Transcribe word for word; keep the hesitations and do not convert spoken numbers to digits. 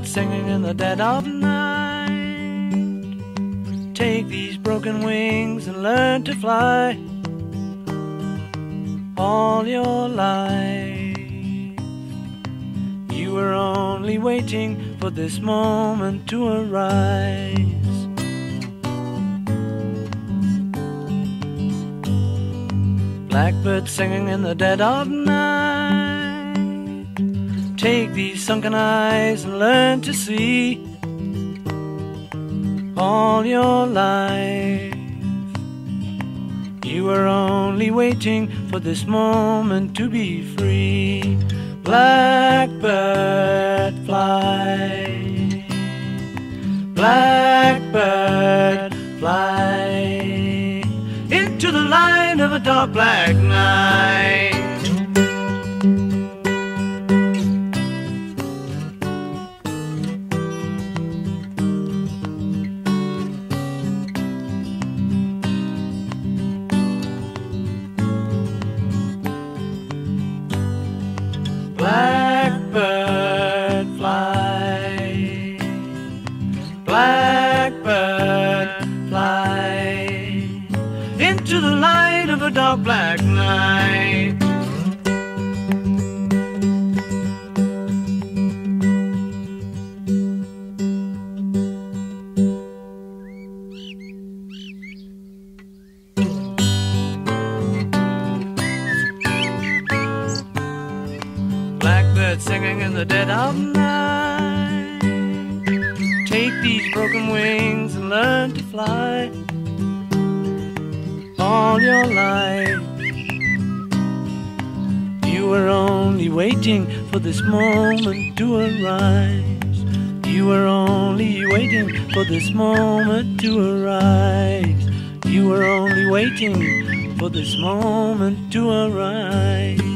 Blackbird singing in the dead of night. Take these broken wings and learn to fly. All your life you were only waiting for this moment to arise. Blackbird singing in the dead of night. Take these sunken eyes and learn to see. All your life you were only waiting for this moment to be free. Blackbird fly, blackbird fly into the light of a dark black night. Blackbird fly, blackbird fly into the light of a dark black night. Blackbird singing in the dead of night. Take these broken wings and learn to fly. All your life you were only waiting for this moment to arise. You were only waiting for this moment to arise. You were only waiting for this moment to arise.